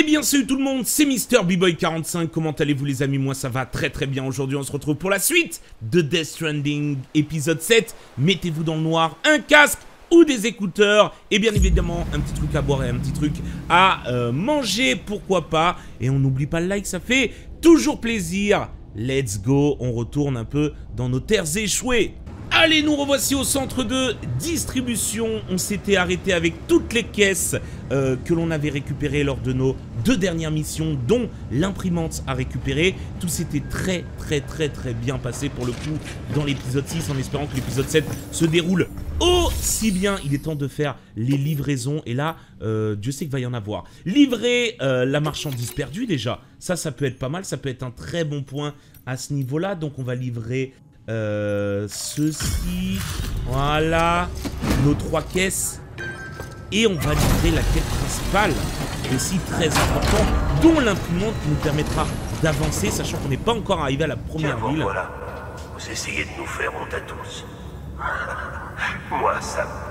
bien salut tout le monde, c'est Mister B-Boy45, comment allez-vous les amis? Moi ça va très très bien, aujourd'hui on se retrouve pour la suite de Death Stranding épisode 7. Mettez-vous dans le noir, un casque ou des écouteurs, et bien évidemment un petit truc à boire et un petit truc à manger, pourquoi pas. Et on n'oublie pas le like, ça fait toujours plaisir. Let's go, on retourne un peu dans nos terres échouées. Allez, nous revoici au centre de distribution. On s'était arrêté avec toutes les caisses que l'on avait récupérées lors de nos 2 dernières missions, dont l'imprimante à récupérer. Tout s'était très bien passé pour le coup dans l'épisode 6, en espérant que l'épisode 7 se déroule aussi bien. Il est temps de faire les livraisons, et là, Dieu sait qu'il va y en avoir. Livrer la marchandise perdue déjà, ça peut être pas mal, ça peut être un très bon point à ce niveau-là. Donc on va livrer... ceci, voilà, nos 3 caisses, et on va livrer la quête principale, aussi très important, dont l'imprimante qui nous permettra d'avancer, sachant qu'on n'est pas encore arrivé à la première ville. Voilà, vous essayez de nous faire honte à tous. Moi, ça me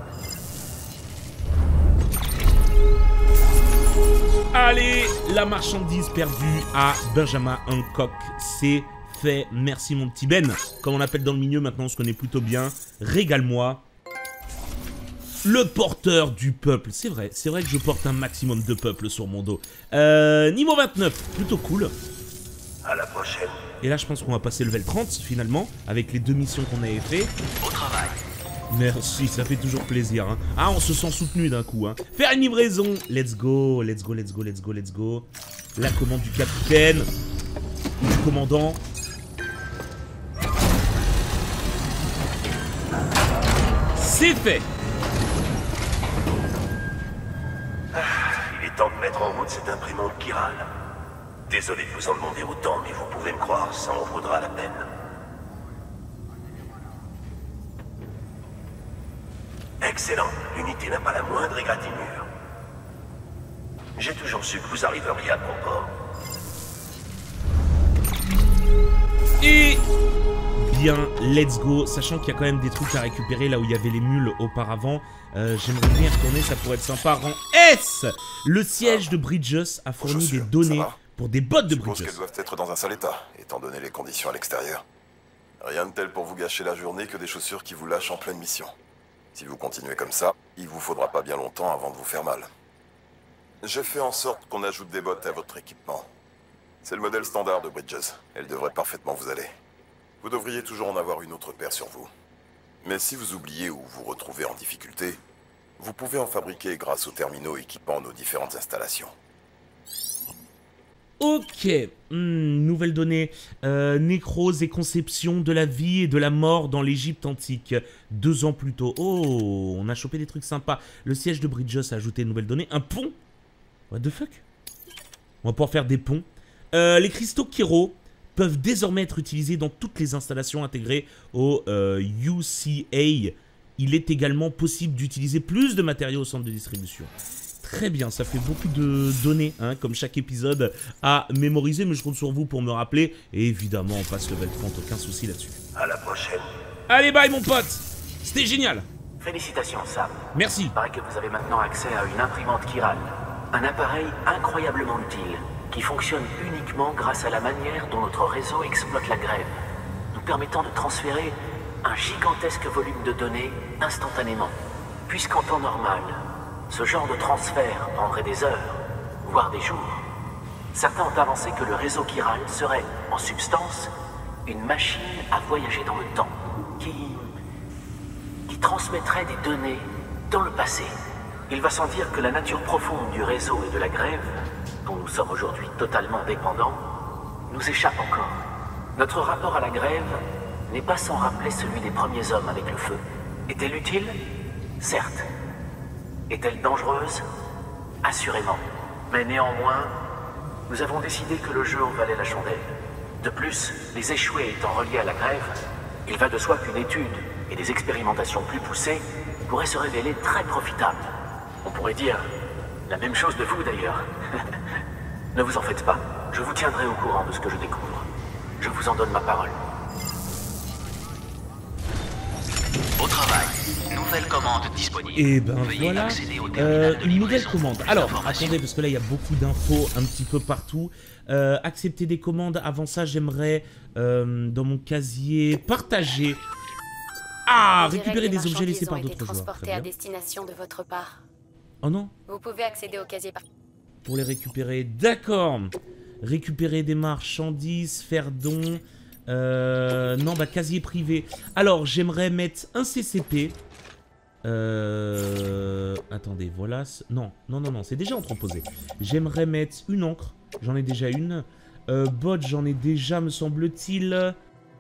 va. Allez, la marchandise perdue à Benjamin Hancock, c'est fait. Merci mon petit Ben, comme on l'appelle dans le milieu, maintenant on se connaît plutôt bien. Régale-moi. Le porteur du peuple, c'est vrai que je porte un maximum de peuple sur mon dos. Niveau 29, plutôt cool. À la prochaine. Et là je pense qu'on va passer level 30 finalement, avec les 2 missions qu'on avait fait. Au travail. Merci, ça fait toujours plaisir, hein. Ah, on se sent soutenu d'un coup, hein. Faire une livraison. Let's go. La commande du capitaine, ou du commandant. C'est fait. Il est temps de mettre en route cette imprimante chirale. Désolé de vous en demander autant, mais vous pouvez me croire, ça en vaudra la peine. Excellent. L'unité n'a pas la moindre égratignure. J'ai toujours su que vous arriveriez à bon port. Et... bien, let's go, sachant qu'il y a quand même des trucs à récupérer là où il y avait les mules auparavant. J'aimerais bien y retourner, ça pourrait être sympa. Rang S. Le siège de Bridges a fourni des données pour des bottes de Bridges. Je suppose Bridges. qu'elles doivent être dans un sale état, étant donné les conditions à l'extérieur. Rien de tel pour vous gâcher la journée que des chaussures qui vous lâchent en pleine mission. Si vous continuez comme ça, il vous faudra pas bien longtemps avant de vous faire mal. J'ai fait en sorte qu'on ajoute des bottes à votre équipement. C'est le modèle standard de Bridges. Elle devrait parfaitement vous aller. Vous devriez toujours en avoir une autre paire sur vous. Mais si vous oubliez ou vous retrouvez en difficulté, vous pouvez en fabriquer grâce aux terminaux équipant nos différentes installations. Ok, nouvelle donnée. Nécrose et conception de la vie et de la mort dans l'Égypte antique. 2 ans plus tôt. Oh, on a chopé des trucs sympas. Le siège de Bridges a ajouté une nouvelle donnée. Un pont. What the fuck? On va pouvoir faire des ponts. Les cristaux Kero peuvent désormais être utilisés dans toutes les installations intégrées au UCA. Il est également possible d'utiliser plus de matériaux au centre de distribution. Très bien, ça fait beaucoup de données, hein, comme chaque épisode à mémoriser, mais je compte sur vous pour me rappeler. Et évidemment, on passe level 30, aucun souci là-dessus. À la prochaine. Allez, bye mon pote. C'était génial. Félicitations, Sam. Merci. Il paraît que vous avez maintenant accès à une imprimante chirale. Un appareil incroyablement utile, qui fonctionne uniquement grâce à la manière dont notre réseau exploite la grève, nous permettant de transférer un gigantesque volume de données instantanément. Puisqu'en temps normal, ce genre de transfert prendrait des heures, voire des jours, certains ont avancé que le réseau chiral serait, en substance, une machine à voyager dans le temps, qui transmettrait des données dans le passé. Il va sans dire que la nature profonde du réseau et de la grève, dont nous sommes aujourd'hui totalement dépendants, nous échappe encore. Notre rapport à la grève n'est pas sans rappeler celui des premiers hommes avec le feu. Est-elle utile? Certes. Est-elle dangereuse? Assurément. Mais néanmoins, nous avons décidé que le jeu en valait la chandelle. De plus, les échoués étant reliés à la grève, il va de soi qu'une étude et des expérimentations plus poussées pourraient se révéler très profitables. On pourrait dire la même chose de vous d'ailleurs. Ne vous en faites pas, je vous tiendrai au courant de ce que je découvre. Je vous en donne ma parole. Au travail. Nouvelle commande disponible. Et ben Veuillez voilà, accéder au terminal de une nouvelle livraison. commande. Plus Alors, d'informations. attendez, parce que là, il y a beaucoup d'infos un petit peu partout. Accepter des commandes. Avant ça, j'aimerais, dans mon casier, partager. Ah, On dirait que récupérer les des objets laissés marchandises par ont été d'autres joueurs. transportées Très à bien. destination de votre part. Oh non, Vous pouvez accéder au casier par... pour les récupérer. D'accord. Récupérer des marchandises, faire don. Non, bah, casier privé. Alors, j'aimerais mettre un CCP. Attendez, voilà. Non, c'est déjà entreposé. J'aimerais mettre une encre. J'en ai déjà une. Bot, j'en ai déjà, me semble-t-il.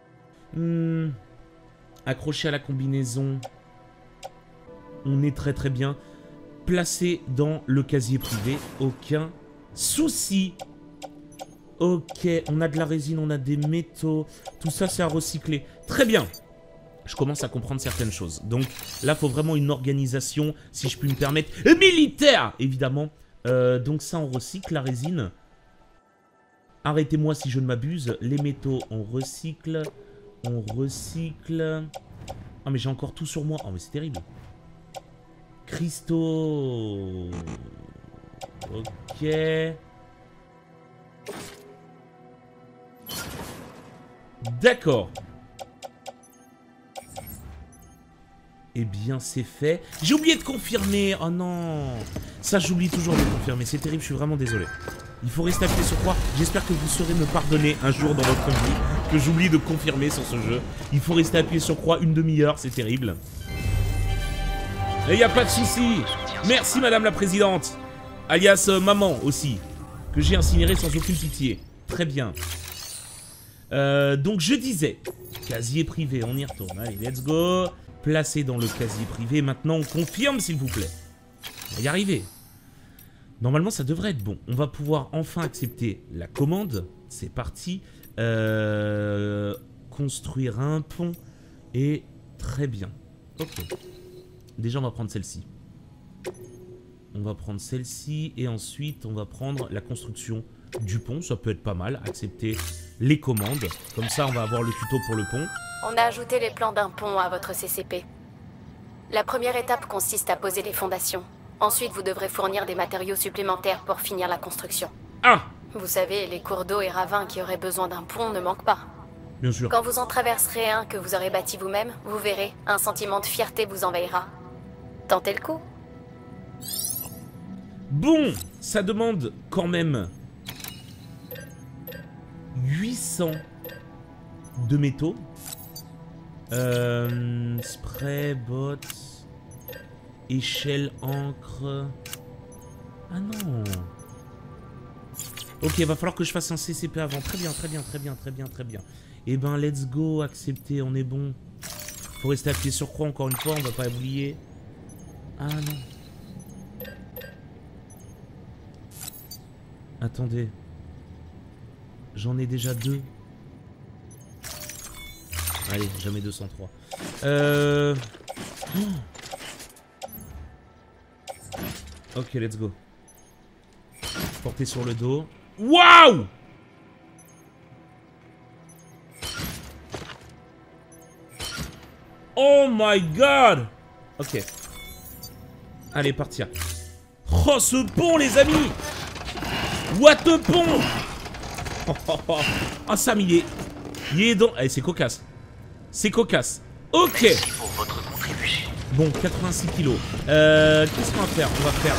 Accroché à la combinaison. On est très très bien. Placé dans le casier privé. Aucun souci. Ok, on a de la résine, on a des métaux. Tout ça, c'est à recycler. Très bien. Je commence à comprendre certaines choses. Donc là, il faut vraiment une organisation, si je puis me permettre, militaire, évidemment. Donc ça, on recycle la résine. Arrêtez-moi si je ne m'abuse. Les métaux, on recycle. On recycle. Ah, mais j'ai encore tout sur moi. Oh, mais c'est terrible. Cristaux. Ok. D'accord. Eh bien, c'est fait. J'ai oublié de confirmer. Oh non. Ça, j'oublie toujours de confirmer. C'est terrible, je suis vraiment désolé. Il faut rester appuyé sur croix. J'espère que vous saurez me pardonner un jour dans votre vie que j'oublie de confirmer sur ce jeu. Il faut rester appuyé sur croix une demi-heure, c'est terrible. Et il n'y a pas de souci. Merci, Madame la Présidente. Alias maman aussi. Que j'ai incinéré sans aucune pitié. Très bien. Donc je disais, casier privé, on y retourne. Allez, let's go. Placé dans le casier privé. Maintenant, on confirme, s'il vous plaît. On va y arriver. Normalement, ça devrait être bon. On va pouvoir enfin accepter la commande. C'est parti. Construire un pont. Et très bien. Ok. Déjà, on va prendre celle-ci. On va prendre celle-ci. Et ensuite, on va prendre la construction du pont. Ça peut être pas mal. Accepter les commandes. Comme ça, on va avoir le tuto pour le pont. On a ajouté les plans d'un pont à votre CCP. La première étape consiste à poser les fondations. Ensuite, vous devrez fournir des matériaux supplémentaires pour finir la construction. Ah! Vous savez, les cours d'eau et ravins qui auraient besoin d'un pont ne manquent pas. Bien sûr. Quand vous en traverserez un que vous aurez bâti vous-même, vous verrez, un sentiment de fierté vous envahira. Tentez le coup. Bon, ça demande quand même 800 de métaux. Spray, bot, échelle, encre. Ah non. Ok, va falloir que je fasse un CCP avant. Très bien, très bien, très bien, très bien, très bien. Eh ben, let's go, accepter, on est bon. Faut rester appuyé sur croix encore une fois, on va pas oublier. Ah non. Attendez. J'en ai déjà 2. Allez, jamais 203. Oh. Ok, let's go. Porter sur le dos. Waouh! Oh my god! Ok. Allez, partir. Oh, ce pont, les amis! What the pont! Ah, Sam, il est dans... Allez, c'est cocasse. C'est cocasse. Ok. Merci pour votre contribution. Bon, 86 kilos. Qu'est-ce qu'on va faire? On va faire...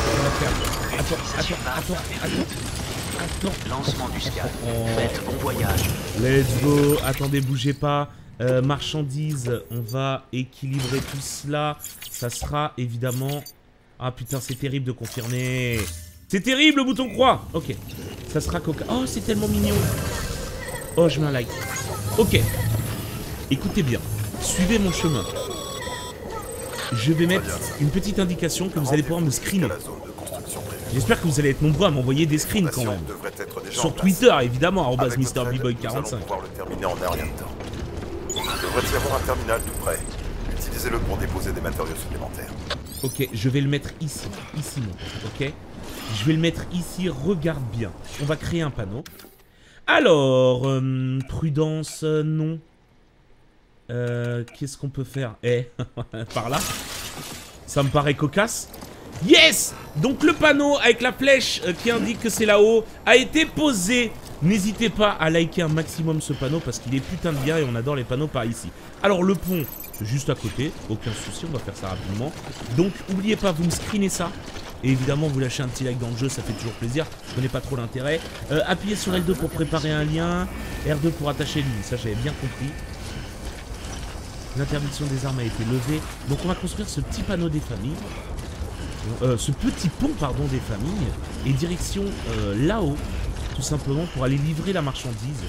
Attends. Lancement du scan. Faites bon voyage. Let's go. Attendez, bougez pas. Marchandises, on va équilibrer tout cela. Ça sera évidemment... Ah putain, c'est terrible de confirmer. C'est terrible le bouton croix. Ok. Ça sera coca. Oh, c'est tellement mignon. Oh, je mets un like. Ok. Écoutez bien. Suivez mon chemin. Je vais mettre une petite indication que vous allez pouvoir me screener. J'espère que vous allez être nombreux à m'envoyer des screens quand même. Sur Twitter, évidemment, @MrBboy45. pouvoir le terminer en un rien de temps. Il devrait y avoir un terminal tout près. Utilisez-le pour déposer des matériaux supplémentaires. Ok, je vais le mettre ici. Ici, moi. Ok. Je vais le mettre ici. Regarde bien. On va créer un panneau. Alors, prudence, non. Qu'est-ce qu'on peut faire? Par là. Ça me paraît cocasse. Yes! Donc le panneau avec la flèche qui indique que c'est là-haut a été posé. N'hésitez pas à liker un maximum ce panneau parce qu'il est putain de bien et on adore les panneaux par ici. Alors le pont, c'est juste à côté, aucun souci, on va faire ça rapidement. Donc n'oubliez pas, vous me screenez ça. Et évidemment, vous lâchez un petit like dans le jeu, ça fait toujours plaisir. Je connais pas trop l'intérêt. Appuyez sur L2 pour préparer un lien. R2 pour attacher l'île, ça j'avais bien compris. L'interdiction des armes a été levée. Donc on va construire ce petit panneau des familles. Ce petit pont, pardon, des familles. Et direction là-haut, tout simplement, pour aller livrer la marchandise.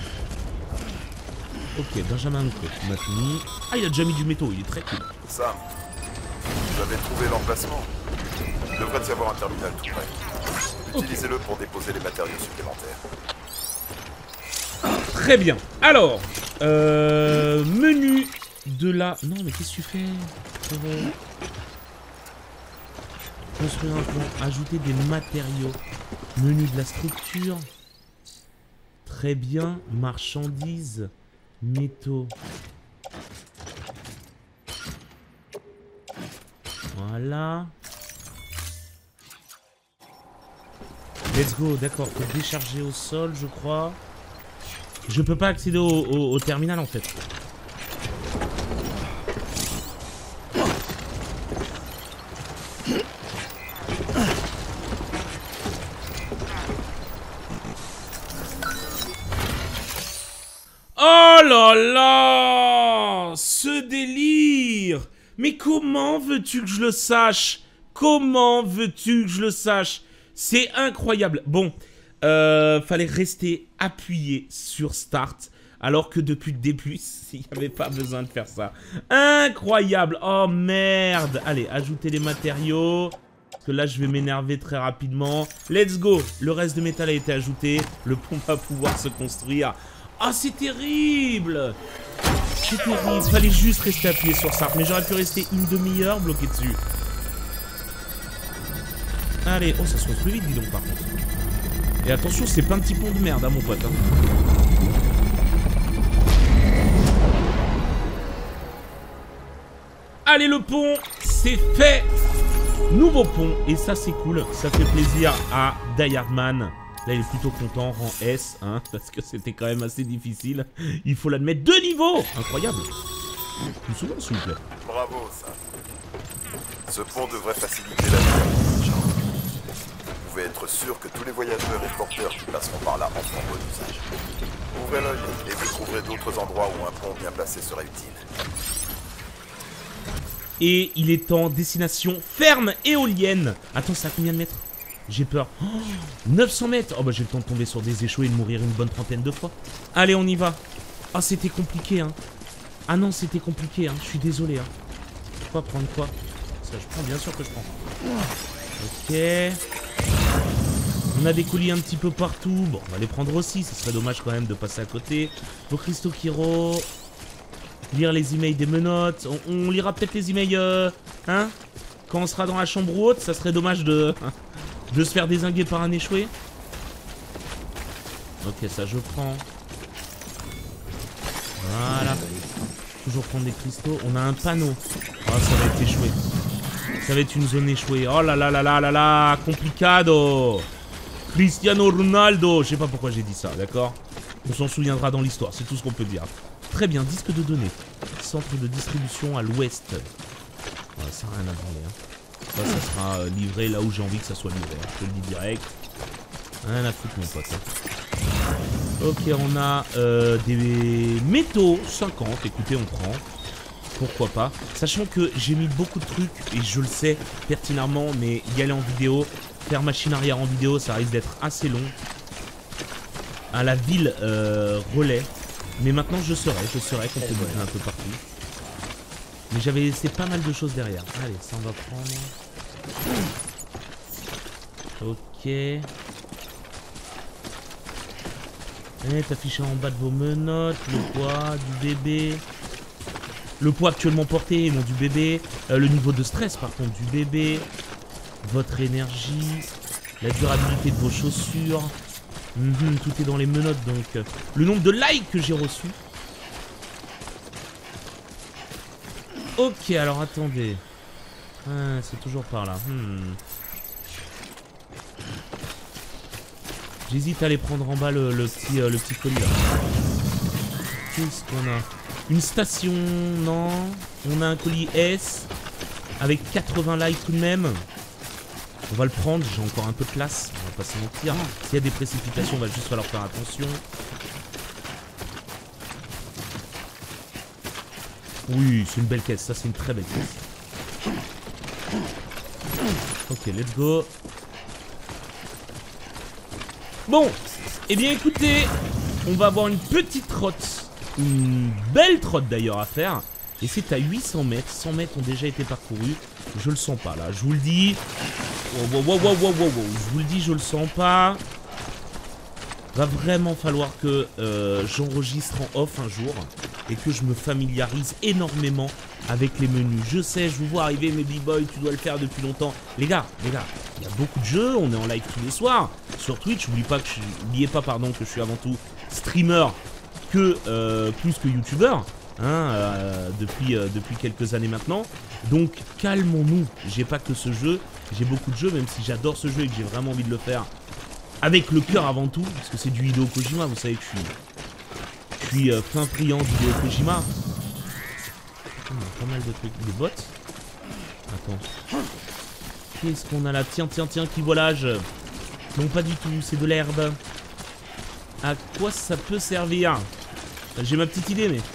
Ok, Benjamin Nico, on a fini. Ah, il a déjà mis du métaux, il est très cool. Sam, vous avez trouvé l'emplacement. Il devrait y avoir un terminal tout près. Utilisez-le pour déposer les matériaux supplémentaires. Très bien. Alors, menu de la... Non, mais qu'est-ce que tu fais? Construire un pont, ajouter des matériaux. Menu de la structure. Très bien. Marchandises. Métaux. Voilà. Let's go, d'accord, faut décharger au sol, je crois. Je peux pas accéder au terminal en fait. Oh là là! Ce délire! Mais comment veux-tu que je le sache? Comment veux-tu que je le sache? C'est incroyable. Bon, fallait rester appuyé sur Start. Alors que depuis le début, il n'y avait pas besoin de faire ça. Incroyable. Oh merde. Allez, ajoutez les matériaux. Parce que là, je vais m'énerver très rapidement. Let's go. Le reste de métal a été ajouté. Le pont va pouvoir se construire. Ah, oh, c'est terrible. C'est terrible. Fallait juste rester appuyé sur Start. Mais j'aurais pu rester une demi-heure bloqué dessus. Allez, oh ça se construit vite dis donc par contre. Et attention, c'est plein de petits ponts de merde, hein, mon pote. Hein. Allez, le pont, c'est fait. Nouveau pont, et ça c'est cool. Ça fait plaisir à Die Hardman. Là, il est plutôt content, rang S, hein, parce que c'était quand même assez difficile. Il faut l'admettre, 2 niveaux. Incroyable. Plus souvent, s'il vous plaît. Bravo, ça. Ce pont devrait faciliter la vie. Vous pouvez être sûr que tous les voyageurs et porteurs qui passeront par là en feront bon usage. Ouvrez l'œil et vous trouverez d'autres endroits où un pont bien placé serait utile. Et il est en destination ferme éolienne. Attends, c'est à combien de mètres? J'ai peur. Oh, 900 mètres. Oh bah j'ai le temps de tomber sur des échoués et de mourir une bonne trentaine de fois. Allez, on y va. Ah, oh, c'était compliqué, hein. Ah non, c'était compliqué, hein. Je suis désolé, hein. Quoi, prendre quoi? Ça, je prends, bien sûr que je prends. Ok. On a des colis un petit peu partout. Bon, on va les prendre aussi. Ce serait dommage quand même de passer à côté. Vos cristaux Kiro. Lire les emails des menottes. On lira peut-être les emails, hein? Quand on sera dans la chambre haute, ça serait dommage de se faire dézinguer par un échoué. Ok, ça je prends. Voilà. Toujours prendre des cristaux. On a un panneau. Oh, ça va être échoué. Ça va être une zone échouée. Oh là là là là là là. Complicado. Cristiano Ronaldo. Je sais pas pourquoi j'ai dit ça, d'accord? On s'en souviendra dans l'histoire, c'est tout ce qu'on peut dire. Très bien, disque de données. Centre de distribution à l'ouest. Ouais, ça n'a rien à branler. Hein. Ça sera livré là où j'ai envie que ça soit livré. Hein. Je te le dis direct. Rien à foutre, mon pote. Hein. Ok, on a des métaux 50. Écoutez, on prend. Pourquoi pas. Sachant que j'ai mis beaucoup de trucs, et je le sais pertinemment, mais y aller en vidéo, faire machine arrière en vidéo, ça risque d'être assez long. À la ville relais. Mais maintenant je saurais qu'on peut bouger un peu partout. Mais j'avais laissé pas mal de choses derrière. Allez, ça on va prendre. Ok. Et affiché en bas de vos menottes, le poids du bébé. Le poids actuellement porté, bon, du bébé. Le niveau de stress par contre du bébé. Votre énergie. La durabilité de vos chaussures. Tout est dans les menottes donc. Le nombre de likes que j'ai reçu. Ok, alors attendez. Ah, c'est toujours par là. J'hésite à aller prendre en bas le petit colis là. Qu'est-ce qu'on a? Une station, non. On a un colis S avec 80 likes tout de même. On va le prendre, j'ai encore un peu de place, on va pas se mentir. S'il y a des précipitations, on va juste falloir faire attention. Oui, c'est une belle caisse, ça c'est une très belle caisse. Ok, let's go. Bon, eh bien écoutez, on va avoir une petite trotte. Une belle trotte d'ailleurs à faire. Et c'est à 800 mètres. 100 mètres ont déjà été parcourus. Je le sens pas là, je vous le dis. Wow. Je vous le dis, je le sens pas. Va vraiment falloir que j'enregistre en off un jour. Et que je me familiarise énormément avec les menus. Je sais, je vous vois arriver, mais B-Boy, tu dois le faire depuis longtemps. Les gars, il y a beaucoup de jeux, on est en live tous les soirs. Sur Twitch, n'oubliez pas que je suis avant tout streamer que plus que youtubeur. Depuis quelques années maintenant. Donc calmons-nous. J'ai pas que ce jeu, j'ai beaucoup de jeux, même si j'adore ce jeu et que j'ai vraiment envie de le faire avec le cœur avant tout, parce que c'est du Hideo Kojima. Vous savez que je suis fin friand d'Hideo Kojima. On a pas mal de trucs. Des bots. Attends. Qu'est-ce qu'on a là? Tiens, qui volage. Non, pas du tout, c'est de l'herbe. À quoi ça peut servir? J'ai ma petite idée, mais...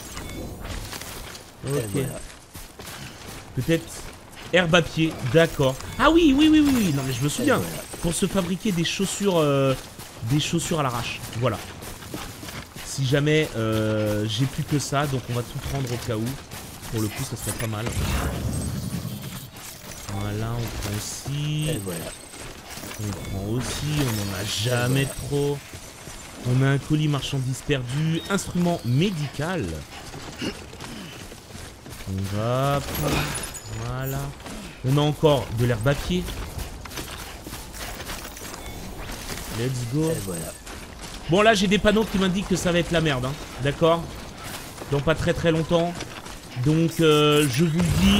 Ok. Peut-être herbe à pied, d'accord. Ah oui, non mais je me souviens. Pour se fabriquer des chaussures à l'arrache. Voilà. Si jamais j'ai plus que ça, donc on va tout prendre au cas où. Pour le coup, ça serait pas mal. Voilà, on prend aussi. On prend aussi, on n'en a jamais trop. On a un colis marchandises perdu, instrument médical. On va prendre. Voilà. On a encore de l'herbe à pied. Let's go. Bon, là, j'ai des panneaux qui m'indiquent que ça va être la merde. Hein. D'accord? Dans pas très longtemps. Donc, je vous le dis.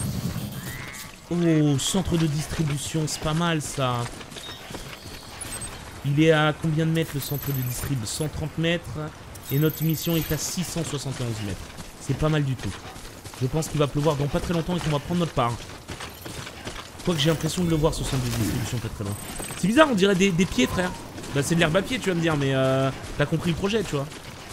Oh, centre de distribution, c'est pas mal ça. Il est à combien de mètres le centre de distribution? 130 mètres. Et notre mission est à 671 mètres. C'est pas mal du tout. Je pense qu'il va pleuvoir dans pas très longtemps et qu'on va prendre notre part. Quoique j'ai l'impression de le voir ce centre de distribution pas très loin. C'est bizarre, on dirait des pieds, frère. Bah c'est de l'herbe à pied, tu vas me dire, mais t'as compris le projet, tu vois.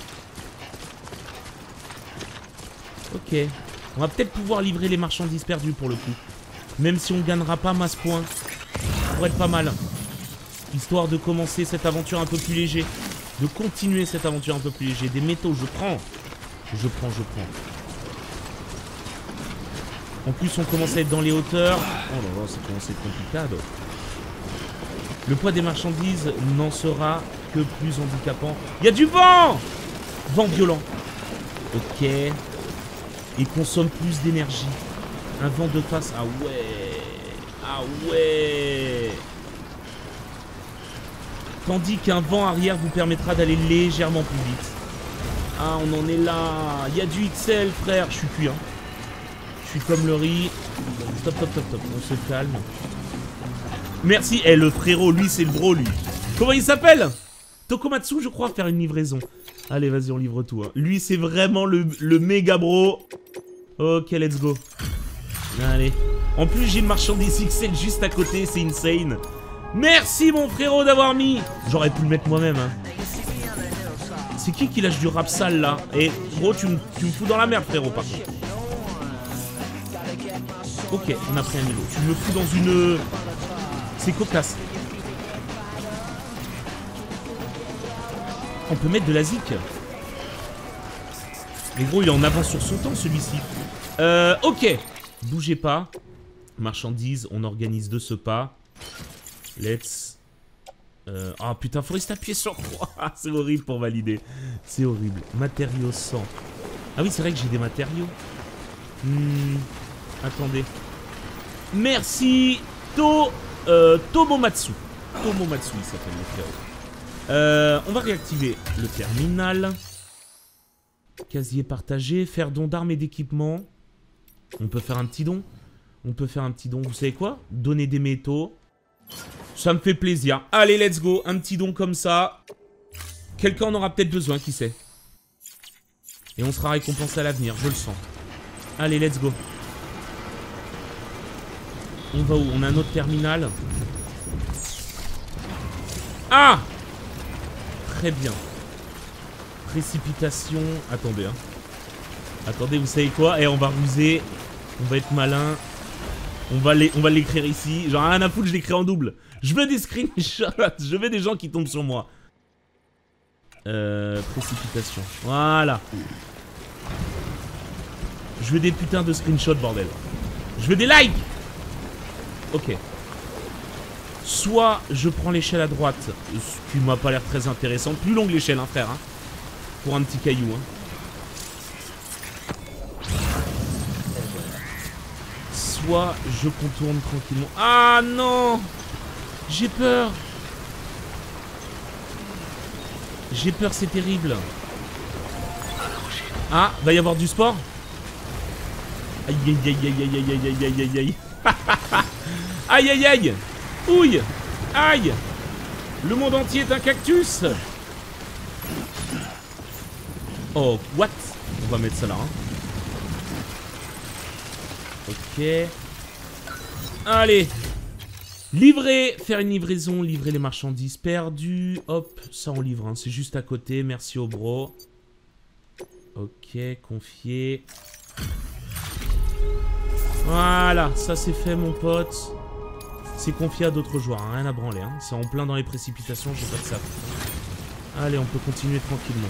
Ok. On va peut-être pouvoir livrer les marchandises perdues pour le coup. Même si on gagnera pas masse points. Ça pourrait être pas mal. Histoire de commencer cette aventure un peu plus léger. De continuer cette aventure un peu plus léger. Des métaux, je prends. Je prends. En plus, on commence à être dans les hauteurs. Oh là là, ça commence à être compliqué. Le poids des marchandises n'en sera que plus handicapant. Il y a du vent! Vent violent. Ok. Il consomme plus d'énergie. Un vent de face. Ah ouais. Ah ouais. Tandis qu'un vent arrière vous permettra d'aller légèrement plus vite. Ah, on en est là. Il y a du XL, frère. Je suis cuit, hein. Je suis comme le riz. Stop. On se calme. Merci. Eh, le frérot, lui, c'est le bro, lui. Comment il s'appelle? Tokomatsu, je crois, faire une livraison. Allez, vas-y, on livre tout. Hein. Lui, c'est vraiment le méga bro. Ok, let's go. Allez. En plus, j'ai une marchandise XL juste à côté. C'est insane. Merci, mon frérot, d'avoir mis. J'aurais pu le mettre moi-même. Hein. C'est qui lâche du rap sale, là? Et gros, tu me fous dans la merde, frérot, par contre. Ok, on a pris un niveau. Tu me fous dans une... C'est cocasse. On peut mettre de la zik. Mais gros, il est en avance sur son temps, celui-ci. Ok. Bougez pas. Marchandises, on organise de ce pas. Let's... Ah putain, faut rester appuyé sur 3. C'est horrible pour valider. C'est horrible. Matériaux 100. Ah oui, c'est vrai que j'ai des matériaux. Attendez. Merci Tomomatsu. Tomomatsu, il s'appelle le frérot. On va réactiver le terminal. Casier partagé. Faire don d'armes et d'équipements. On peut faire un petit don. On peut faire un petit don. Vous savez quoi? Donner des métaux. Ça me fait plaisir. Allez, let's go. Un petit don comme ça. Quelqu'un en aura peut-être besoin, qui sait. Et on sera récompensé à l'avenir, je le sens. Allez, let's go. On va où? On a un autre terminal. Ah! Très bien. Précipitation. Attendez, hein. Attendez, vous savez quoi? Et on va ruser. On va être malin. On va l'écrire ici. Genre, rien à foutre, je l'écris en double. Je veux des screenshots. Je veux des gens qui tombent sur moi. Précipitation. Voilà. Je veux des putains de screenshots, bordel. Je veux des likes. Ok. Soit je prends l'échelle à droite, ce qui m'a pas l'air très intéressant. Plus longue l'échelle, hein, frère. Hein, pour un petit caillou. Hein. Soit je contourne tranquillement. Ah non! J'ai peur. J'ai peur, c'est terrible. Ah, va y avoir du sport? Aïe aïe aïe aïe aïe aïe aïe aïe aïe aïe. Aïe aïe aïe. Ouille. Aïe. Le monde entier est un cactus. Oh, what? On va mettre ça là. Hein. Ok. Allez. Livrer, faire une livraison, livrer les marchandises perdues. Hop, ça on livre, hein. C'est juste à côté. Merci au bro. Ok, confier. Voilà, ça c'est fait mon pote. C'est confié à d'autres joueurs, hein. Rien à branler. Hein. C'est en plein dans les précipitations, j'ai pas de ça. Allez, on peut continuer tranquillement.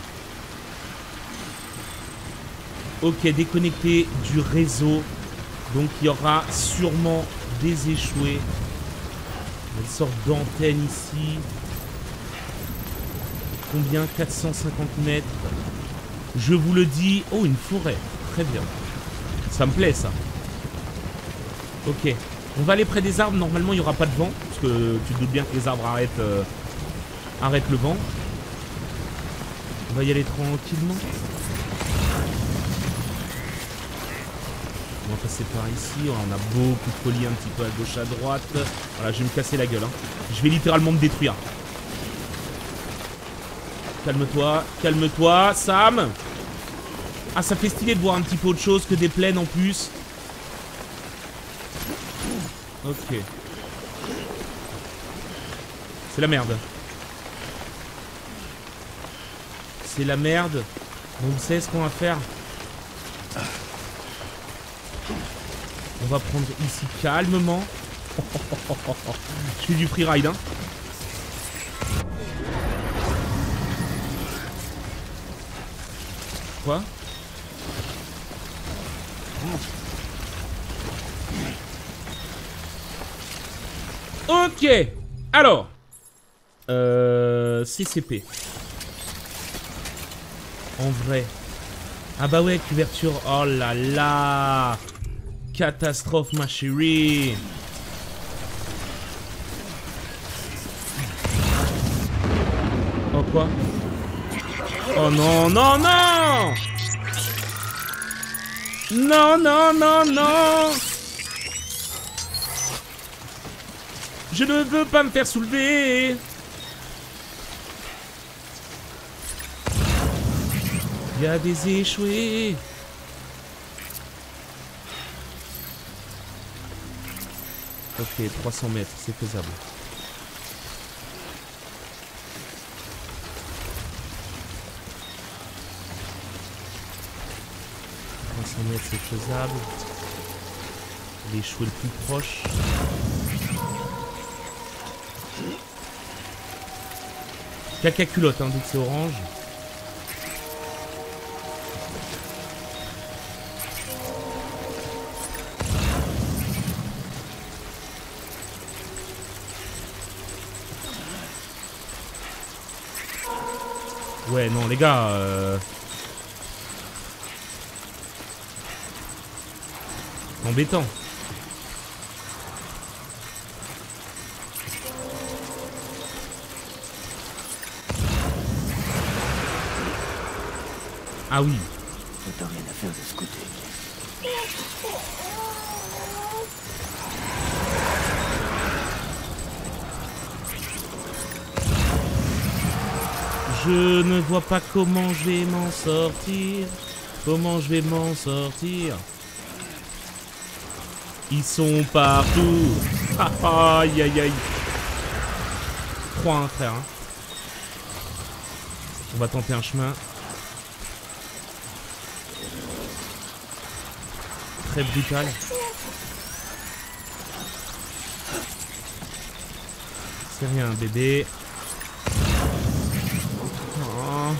Ok, déconnecté du réseau. Donc il y aura sûrement des échoués. Une sorte d'antenne ici. Combien? 450 mètres. Je vous le dis. Oh, une forêt. Très bien. Ça me plaît, ça. Ok. On va aller près des arbres. Normalement, il n'y aura pas de vent. Parce que tu te doutes bien que les arbres arrêtent le vent. On va y aller tranquillement. On va passer par ici. On a beaucoup de colis un petit peu à gauche, à droite. Voilà, je vais me casser la gueule. Hein. Je vais littéralement me détruire. Calme-toi, calme-toi, Sam. Ah, ça fait stylé de voir un petit peu autre chose que des plaines en plus. Ok. C'est la merde. C'est la merde. Donc, vous savez ce qu'on va faire? On va prendre ici calmement. Je fais du freeride, hein. Quoi? Ok. Alors. CCP. En vrai. Ah bah ouais, couverture. Oh là là. Catastrophe, ma chérie. Oh quoi? Oh non, non, non. Non, non, non, non. Je ne veux pas me faire soulever. Il y a des échoués. Ok, 300 mètres, c'est faisable. C'est faisable. L'échoué le plus proche. Caca culotte, hein, donc c'est orange. Ouais, non, les gars. Embêtant. Ah oui. T'as rien à faire de ce côté. Je ne vois pas comment je vais m'en sortir. Comment je vais m'en sortir. Ils sont partout. Aïe aïe aïe. 3-1 frère. Hein. On va tenter un chemin. Très brutal. C'est rien bébé. Oh.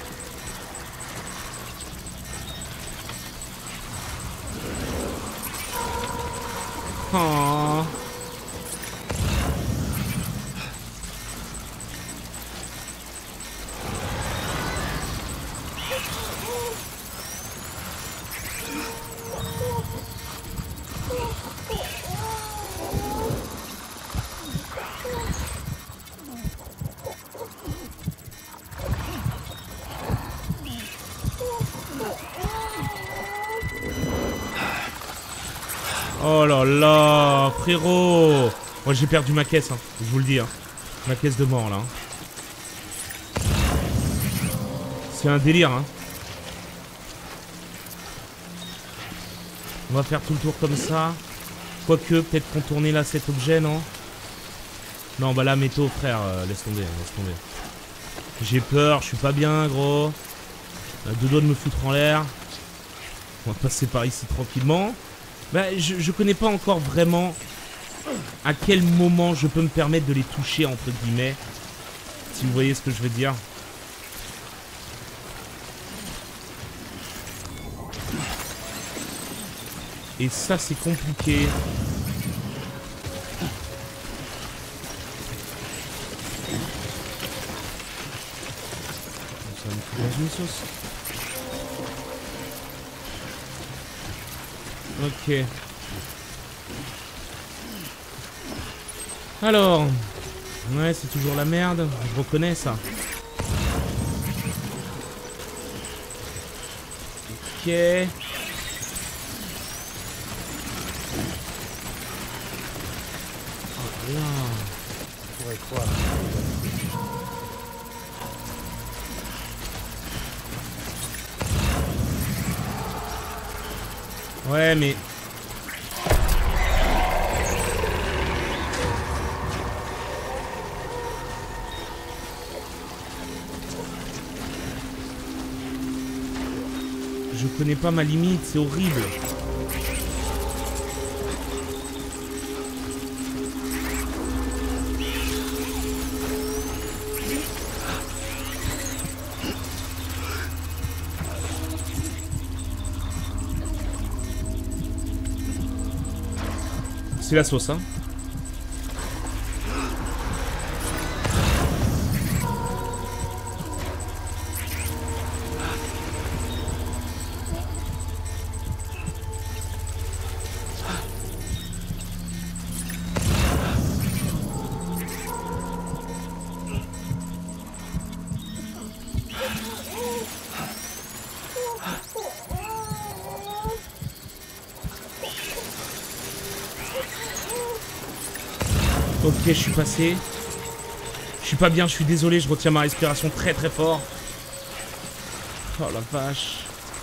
Oh. Oh là là, frérot. Moi j'ai perdu ma caisse, hein, je vous le dis. Hein. Ma caisse de mort là. Hein. C'est un délire. Hein. On va faire tout le tour comme ça. Quoique, peut-être contourner là cet objet, non? Non, bah là, métaux, frère, laisse tomber, laisse tomber. J'ai peur, je suis pas bien, gros. Deux doigts de me foutre en l'air. On va passer par ici tranquillement. Bah, je connais pas encore vraiment à quel moment je peux me permettre de les toucher, entre guillemets. Si vous voyez ce que je veux dire. Et ça, c'est compliqué. Ça me fout dans une sauce. Ok. Alors. Ouais, c'est toujours la merde. Je reconnais ça. Ok. Ouais, mais... Je connais pas ma limite, c'est horrible. C'est la sauce, hein. Ok, je suis passé. Je suis pas bien, je suis désolé, je retiens ma respiration très très fort. Oh la vache.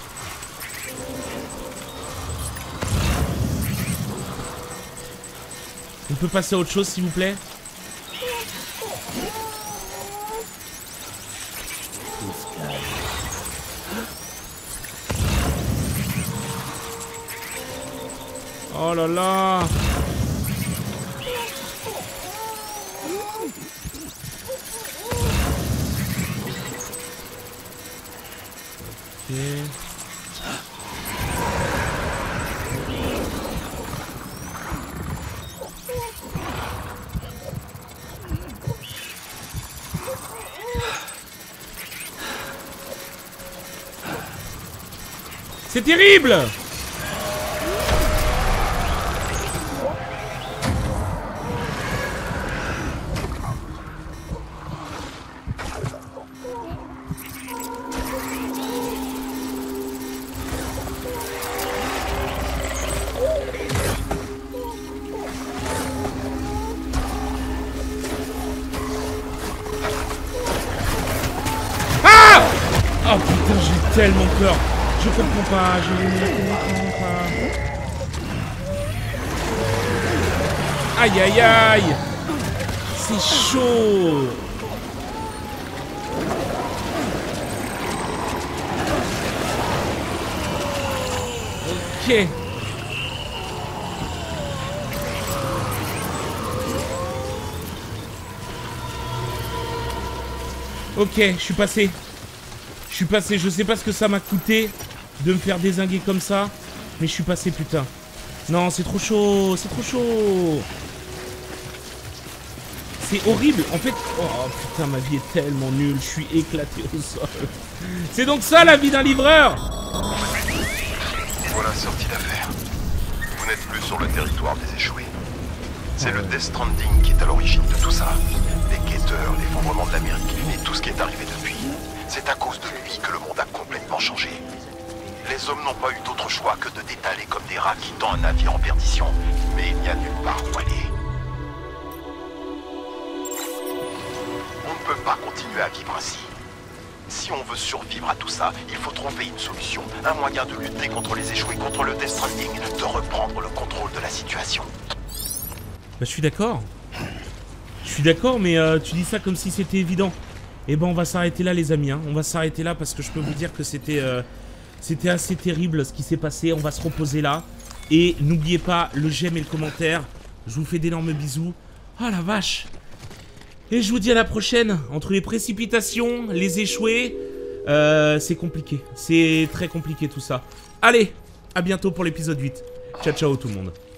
On peut passer à autre chose, s'il vous plaît? Oh là là. Ok. C'est terrible! tellement peur. Je comprends pas, je ne comprends pas. Aïe aïe aïe. C'est chaud. Ok. Ok, je suis passé. Je sais pas ce que ça m'a coûté de me faire dézinguer comme ça. Mais je suis passé, putain. Non, c'est trop chaud, c'est trop chaud. C'est horrible. En fait, oh putain, ma vie est tellement nulle. Je suis éclaté au sol. C'est donc ça la vie d'un livreur. Voilà sortie d'affaire. Vous n'êtes plus sur le territoire des échoués. C'est le Death Stranding qui est à l'origine de tout ça. Les quêteurs, l'effondrement de l'Amérique et tout ce qui est arrivé depuis. C'est à cause de lui que le monde a complètement changé. Les hommes n'ont pas eu d'autre choix que de d'étaler comme des rats quittant un navire en perdition. Mais il n'y a nulle part où aller. On ne peut pas continuer à vivre ainsi. Si on veut survivre à tout ça, il faut trouver une solution, un moyen de lutter contre les échoués, contre le Death Stranding, de reprendre le contrôle de la situation. Bah, je suis d'accord. Je suis d'accord, mais tu dis ça comme si c'était évident. Eh ben, on va s'arrêter là, les amis. Hein. On va s'arrêter là parce que je peux vous dire que c'était assez terrible ce qui s'est passé. On va se reposer là. Et n'oubliez pas le j'aime et le commentaire. Je vous fais d'énormes bisous. Oh la vache. Et je vous dis à la prochaine. Entre les précipitations, les échoués, c'est compliqué. C'est très compliqué tout ça. Allez, à bientôt pour l'épisode 8. Ciao, ciao tout le monde.